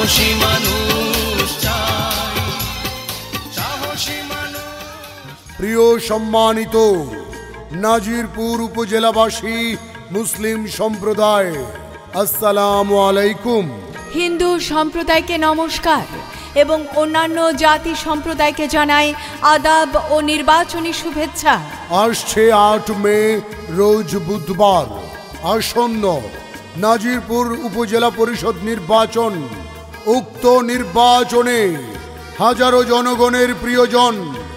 সাহসী মানুষ চাই, সাহসী মানুষ। প্রিয় সম্মানিত নাজিরপুর উপজেলাবাসী মুসলিম সম্প্রদায়, আসসালামু আলাইকুম। হিন্দু সম্প্রদায়কে নমস্কার এবং অন্যান্য জাতি সম্প্রদায়কে জানাই আদাব ও নির্বাচনী শুভেচ্ছা। আসছে 8 মে রোজ বুধবার আসন্ন নাজিরপুর উপজেলা পরিষদ নির্বাচন। উক্ত নির্বাচনে হাজারো জনগণের প্রিয়জন,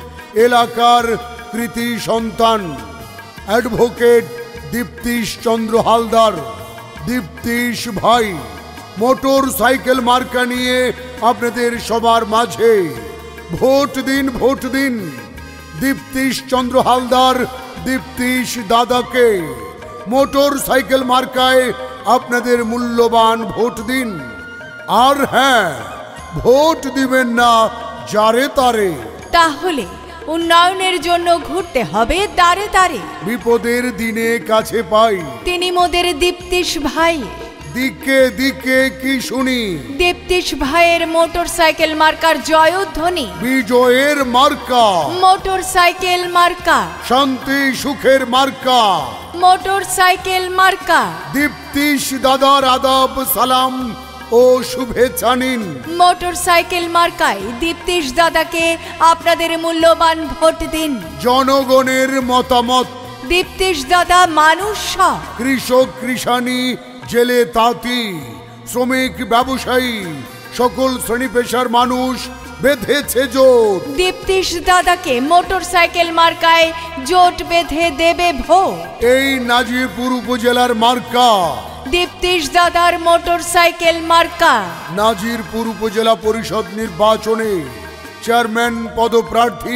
এলাকার কৃতি সন্তান অ্যাডভোকেট দীপ্তিশ চন্দ্র হালদার, দীপ্তিশ ভাই মোটর সাইকেল মার্কা নিয়ে আপনাদের সবার মাঝে ভোট দিন, ভোট দিন দীপ্তিশ চন্দ্র হালদার, দীপ্তিশ দাদাকে। মোটর সাইকেল মার্কায় আপনাদের মূল্যবান ভোট দিন। আর হ্যাঁ, ভোট দিবেন না যারে তারে। তাহলে উন্নয়নের জন্য ঘুরতে হবে দাঁড়ে দাঁড়ে। বিপদের দিনে কাছে পাই তিনি মোদের দীপ্তিশ ভাই। দিকে দিকে কি শুনি, দীপ্তিশ ভাইয়ের মোটর সাইকেল মার্কার জয়ধ্বনি। বিজয়ের মার্কা, মোটর সাইকেল মার্কা, শান্তি সুখের মার্কা, মোটর সাইকেল মার্কা। দীপ্তিশ দাদার আদাব সালাম ও শুভেচ্ছা নিন। মোটর সাইকেল মার্কায় দীপ্তিশ দাদাকে আপনাদের মূল্যবান ভোট দিন। জনগণের মতামত, দীপ্তিশ দাদা মানুষ সব। কৃষক কৃষানি, জেলে তাঁতি, শ্রমিক ব্যবসায়ী সকল শ্রেণী পেশার মানুষ বেঁধেছে জোট। দীপ্তিশ দাদাকে মোটর সাইকেল মার্কায় জোট বেঁধে দেবে ভোট। এই নাজিরপুর উপজেলার মার্কা দীপ্তিশ দাদার মোটর সাইকেল মার্কা। নাজিরপুর উপজেলা পরিষদ নির্বাচনে চেয়ারম্যান পদপ্রার্থী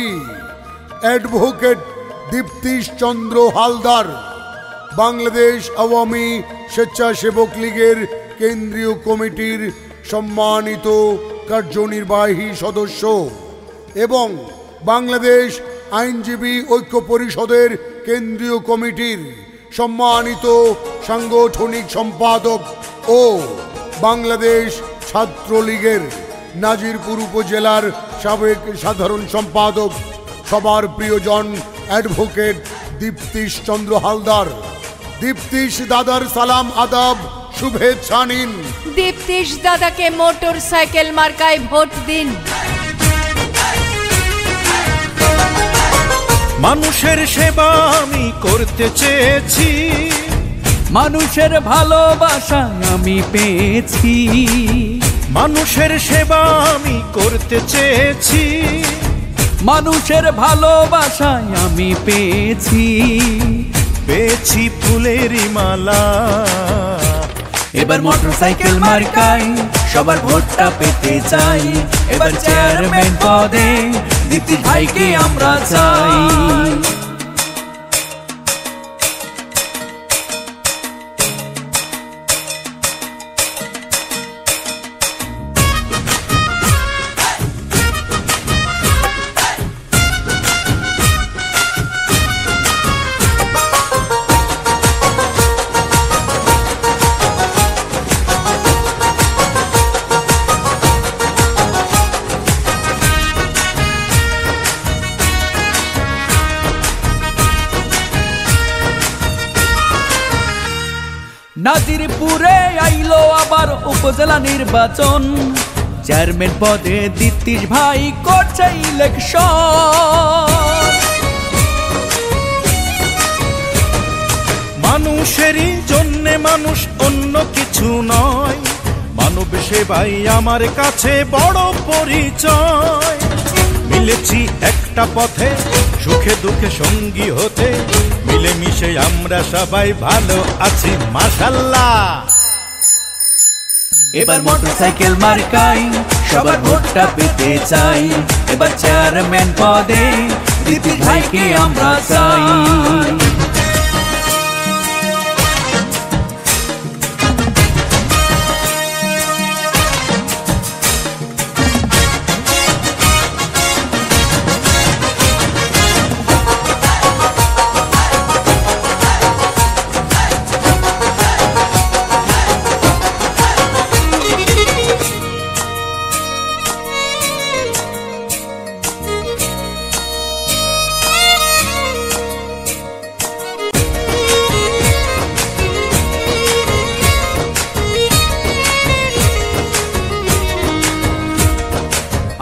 অ্যাডভোকেট দীপ্তিশ চন্দ্র হালদার, বাংলাদেশ আওয়ামী স্বেচ্ছাসেবক লীগের কেন্দ্রীয় কমিটির সম্মানিত কার্যনির্বাহী সদস্য এবং বাংলাদেশ আইনজীবী ঐক্য পরিষদের কেন্দ্রীয় কমিটির সম্মানিত সাংগঠনিক সম্পাদক ও বাংলাদেশ ছাত্রলীগের নাজিরপুর উপজেলার সাবেক সাধারণ সম্পাদক, সবার প্রিয়জন অ্যাডভোকেট দীপ্তিশ চন্দ্র হালদার। দীপ্তিশ দাদার সালাম আদাব শুভেচ্ছা নিন। দীপ্তিশ দাদাকে মোটর সাইকেল মার্কায় ভোট দিন। মানুষের সেবা আমি করতে চেয়েছি, মানুষের ভালোবাসা আমি পেয়েছি। মানুষের সেবা আমি করতে চেয়েছি, মানুষের ভালোবাসায় আমি পেয়েছি। পেয়েছি ফুলের মালা। এবার মোটর সাইকেল মার্কায় সবার ভোটটা পেতে চাই। এবার চেয়ারম্যান পদে দীপ্তিশ ভাইকে আমরা চাই। নাজিরপুরে আইলো আবার উপজেলা নির্বাচন। চেয়ারম্যান পদে দীপ্তিশ ভাই করছে ইলেকশন। মানুষেরই জন্যে মানুষ, অন্য কিছু নয়। মানব সেবাই আমার কাছে বড় পরিচয়। মিলেছি একটা পথে, সুখে দুঃখে সঙ্গী হতে। মিলেমিশে আমরা সবাই ভালো আছি মাশাআল্লাহ। এবার মোটর সাইকেল মার্কায় সবার ভোটটা পেতে চাই। এবার চেয়ারম্যান পদে দীপ্তিশ ভাইকে আমরা চাই।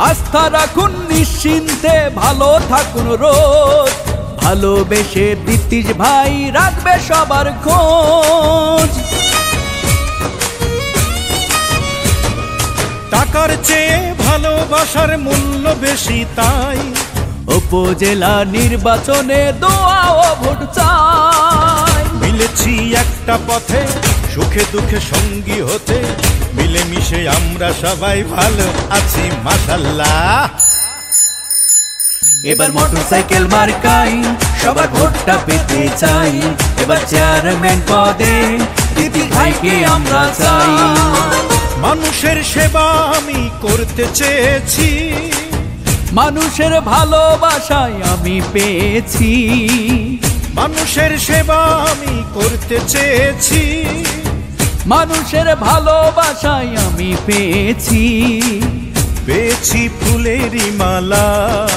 আস্থা রাখুন নিশ্চিন্তে, ভালো থাকুন রোজ। ভালোবেসে দীপ্তিশ ভাই রাখবে সবার খোঁজ। টাকার চেয়ে ভালোবাসার মূল্য বেশি, তাই উপজেলা নির্বাচনে দোয়া ও ভোট চাই। মিলেছি একটা পথে, সুখে দুঃখে সঙ্গী হতে, মিলেমিশে আমরা সবাই ভালো আছি মাশাআল্লাহ। এবার মোটরসাইকেল মার্কাই সবার ভোটটা পেতে চাই। এবার চেয়ারম্যান পদে দীপ্তিশ ভাইকে আমরা চাই। মানুষের সেবা আমি করতে চেয়েছি, মানুষের ভালোবাসায় আমি পেয়েছি। মানুষের সেবা আমি করতে চেয়েছি, মানুষের ভালোবাসায় আমি পেয়েছি। পেয়েছি ফুলেরই মালা।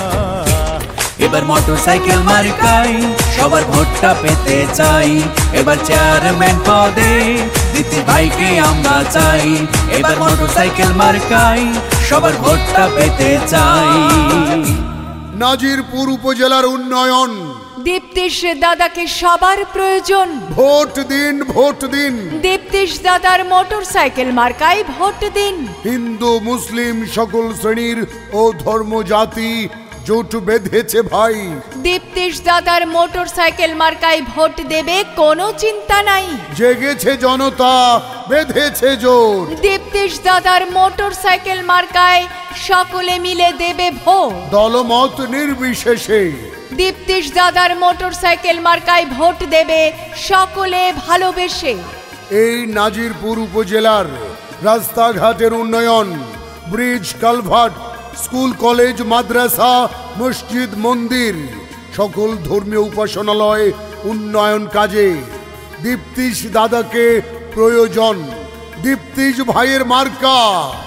এবার মোটরসাইকেল মার্কাই সবার ভোটটা পেতে চাই। এবার চেয়ারম্যান পদে দীপ্তিশ ভাইকে আমরা চাই। এবার মোটরসাইকেল মার্কাই সবার ভোটটা পেতে চাই। নাজিরপুর উপজেলার উন্নয়ন, দীপ্তিশ দাদাকে সবার প্রয়োজন। ভোট দিন, ভোট দিন। দীপ্তিশ দাদার মোটরসাইকেল মার্কায় ভোট দিন। হিন্দু মুসলিম সকল শ্রেণীর ও ধর্ম জাতি জোট বেঁধেছে ভাই। দীপ্তিশ দাদার মোটরসাইকেল মার্কায় ভোট দেবে, কোনো চিন্তা নাই। জেগেছে জনতা, বেঁধেছে জোট। দীপ্তিশ দাদার মোটরসাইকেল মার্কায় সকলে মিলে দেবে ভোট। দলমত নির্বিশেষে দীপ্তিশ দাদার মোটরসাইকেল মার্কায় ভোট দেবে সকলে ভালোবেসে। এই নাজিরপুর উপজেলার রাস্তাঘাটের উন্নয়ন, ব্রিজ, কালভার্ট, স্কুল, কলেজ, মাদ্রাসা, মসজিদ, মন্দির, সকল ধর্মীয় উপাসনালয় উন্নয়ন কাজে দীপ্তিশ দাদাকে প্রয়োজন। দীপ্তিশ ভাইয়ের মার্কা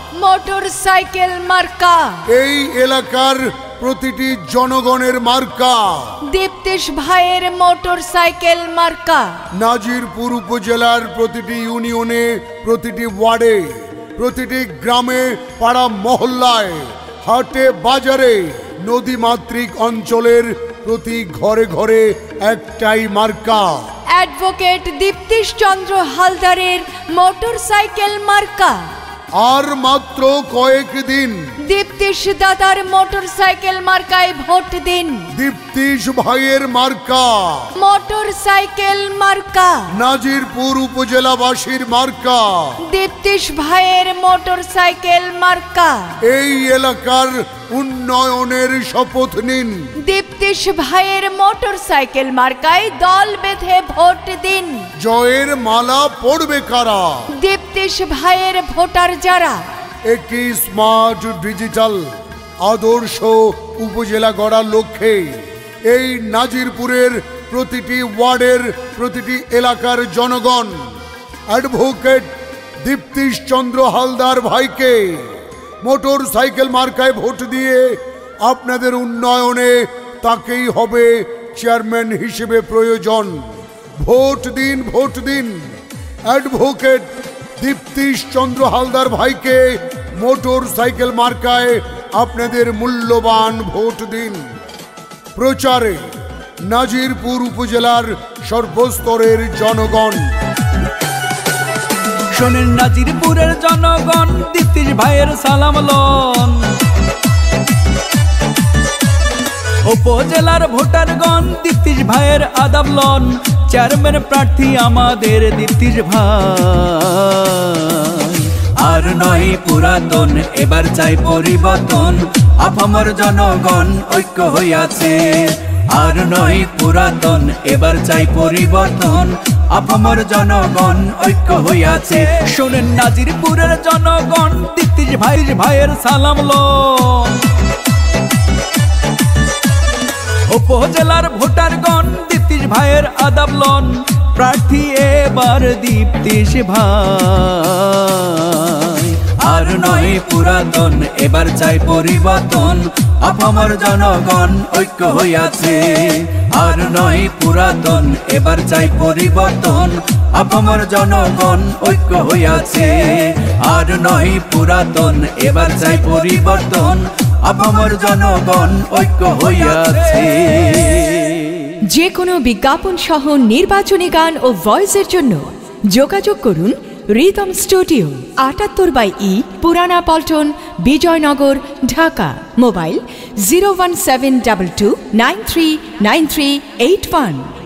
মোটরসাইকেল মার্কা। এই এলাকার প্রতিটি জনগণের মার্কা। দীপ্তিশ ভাইয়ের মোটরসাইকেল মার্কা। নাজিরপুর উপজেলার প্রতিটি ইউনিয়নে, প্রতিটি ওয়ার্ডে, প্রতিটি গ্রামে, পাড়া মহল্লায়, হাটে বাজারে, নদীমাতৃক অঞ্চলের প্রতি ঘরে ঘরে একটাই মার্কা। অ্যাডভোকেট দীপ্তিশ চন্দ্র হালদারের মোটরসাইকেল মার্কা। আর মাত্র কয়েকদিন, দীপ্তিশ দাদার মোটরসাইকেল মার্কায় ভোট দিন। দীপ্তিশ ভাইয়ের মার্কা মোটরসাইকেল মার্কা। নাজিরপুর উপজেলাবাসীর মার্কা। দীপ্তিশ ভাইয়ের মোটরসাইকেল মার্কা। এই এলাকার উন্নয়নের শপথ নিন। দীপ্তিশ ভাইয়ের মোটরসাইকেল মার্কায় দল বেঁধে ভোট দিন। জয়ের মালা পড়বে কারা? দীপ্তিশ ভাইয়ের ভোটার যারা। একটি স্মার্ট ডিজিটাল আদর্শ উপজেলা গড়ার লক্ষ্যে এই নাজিরপুরের প্রতিটি ওয়ার্ডের, প্রতিটি এলাকার জনগণ অ্যাডভোকেট দীপ্তিশ চন্দ্র হালদার ভাইকে মোটরসাইকেল মার্কায় ভোট দিয়ে আপনাদের উন্নয়নে তাকেই হবে চেয়ারম্যান হিসেবে প্রয়োজন। ভোট দিন, ভোট দিন। অ্যাডভোকেট দীপ্তিশ চন্দ্র হালদার ভাইকে মোটরসাইকেল মার্কায় আপনাদের মূল্যবান ভোট দিন। প্রচারে নাজিরপুর উপজেলার সর্বস্তরের জনগণ। শোনেন নাজিরপুরের জনগণ, দীপ্তিশ ভাইয়ের সালাম লন। উপজেলার ভোটারগণ, দীপ্তিশ ভাইয়ের আদাব লন। চেয়ারম্যান প্রার্থী আমাদের দীপ্তিশ ভাই। আর নয় পুরাতন, এবার চাই পরিবর্তন। আপামর জনগণ ঐক্য হইয়াছে। আর নয় পুরাতন, এবার চাই পরিবর্তন। আপামর জনগণ ঐক্য হইয়াছে। শোনেন নাজিরপুরের জনগণ, দীপ্তিশ ভাইয়ের সালাম লন। উপজেলার ভোটারগণ, দীপ্তিশ ভাইয়ের আদাব লন। প্রার্থী এবার দীপ্তিশ ভাই। আর নয় পুরাতন, এবার চাই পরিবর্তন। আপামর জনগণ ঐক্য হইয়াছে। আর নয় পুরাতন, এবার চাই পরিবর্তন। আপামর জনগণ ঐক্য হইয়াছে। আর নয় পুরাতন, এবার চাই পরিবর্তন। আপামর জনগণ ঐক্য হইয়াছে। যে কোনো বিজ্ঞাপন সহ নির্বাচনী গান ও ভয়েসের জন্য যোগাযোগ করুন রিদম স্টুডিও, ৭৮/ই, পুরানা পল্টন, বিজয়নগর, ঢাকা। মোবাইল 01722939381।